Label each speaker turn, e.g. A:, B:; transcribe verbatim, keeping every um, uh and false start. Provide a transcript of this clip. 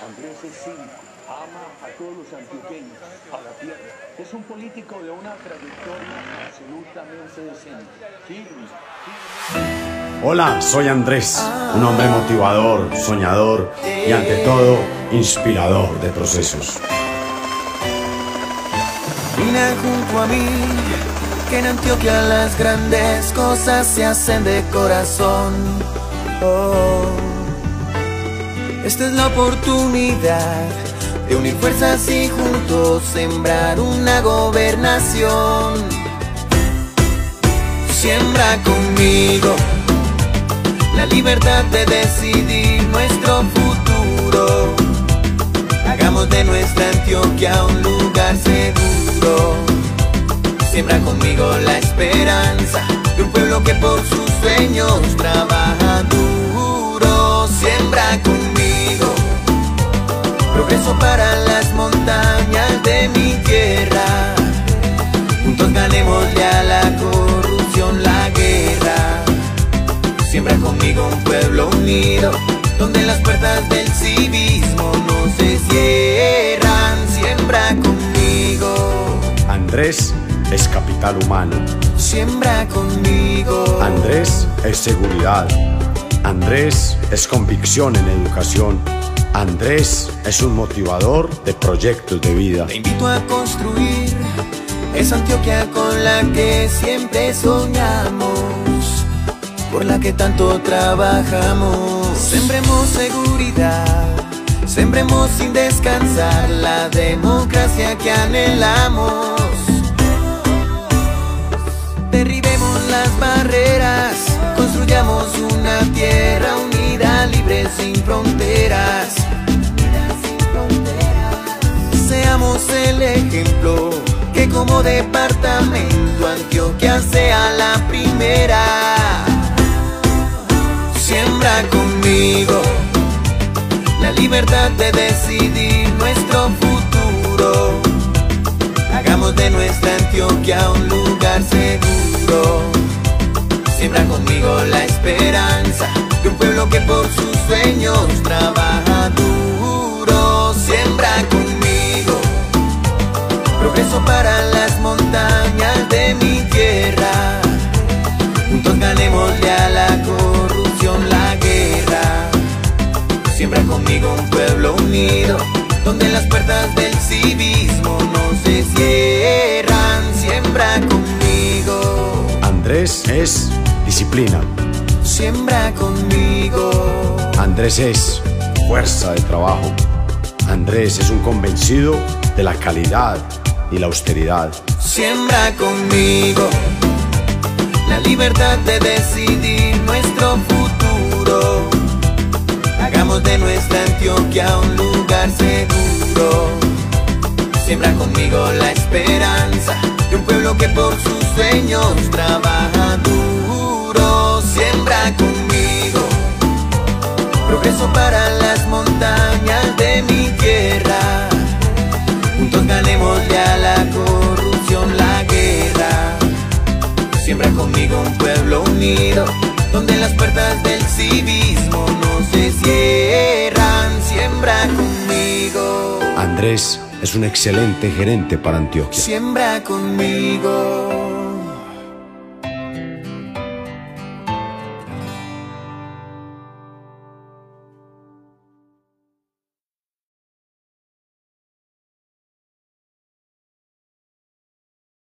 A: Andrés es cívico, ama a todos los antioqueños, a la tierra. Es un político de una trayectoria absolutamente decente, firme, firme.
B: Hola, soy Andrés, un hombre motivador, soñador y ante todo, inspirador de procesos.
C: Mira junto a mí, que en Antioquia las grandes cosas se hacen de corazón. Oh. Esta es la oportunidad de unir fuerzas y juntos sembrar una gobernación. Siembra conmigo la libertad de decidir nuestro futuro. Hagamos de nuestra Antioquia un lugar seguro. Siembra conmigo la esperanza de un pueblo que por sus sueños trabaja duro. Siembra conmigo progreso para las montañas de mi tierra. Juntos ganémosle a la corrupción la guerra. Siembra conmigo un pueblo unido, donde las puertas del civismo no se cierran. Siembra conmigo.
B: Andrés es capital humano.
C: Siembra conmigo.
B: Andrés es seguridad. Andrés es convicción en educación. Andrés es un motivador de proyectos de vida.
C: Te invito a construir esa Antioquia con la que siempre soñamos, por la que tanto trabajamos. Sembremos seguridad, sembremos sin descansar la democracia que anhelamos. Derribemos las barreras, construyamos una tierra unida, libre sin fronteras. Seamos el ejemplo, que como departamento Antioquia sea la primera. Siembra conmigo la libertad de decidir nuestro futuro. Hagamos de nuestra Antioquia un lugar seguro. Siembra conmigo la esperanza de un pueblo que por sus sueños trabaja duro. Siembra conmigo progreso para las montañas de mi tierra. Juntos ganémosle a la corrupción la guerra. Siembra conmigo un pueblo unido, donde las puertas del civismo no se cierran. Siembra conmigo.
B: Andrés es disciplina.
C: Siembra conmigo.
B: Andrés es fuerza de trabajo. Andrés es un convencido de la calidad y la austeridad.
C: Siembra conmigo la libertad de decidir nuestro futuro. Hagamos de nuestra Antioquia un lugar seguro. Siembra conmigo la esperanza de un pueblo que por sus sueños trabaja duro. Siembra conmigo progreso para las montañas de mi tierra. Juntos ganémosle a la corrupción la guerra. Siembra conmigo un pueblo unido, donde las puertas del civismo no se cierran. Siembra conmigo.
B: Andrés es un excelente gerente para Antioquia.
C: Siembra conmigo.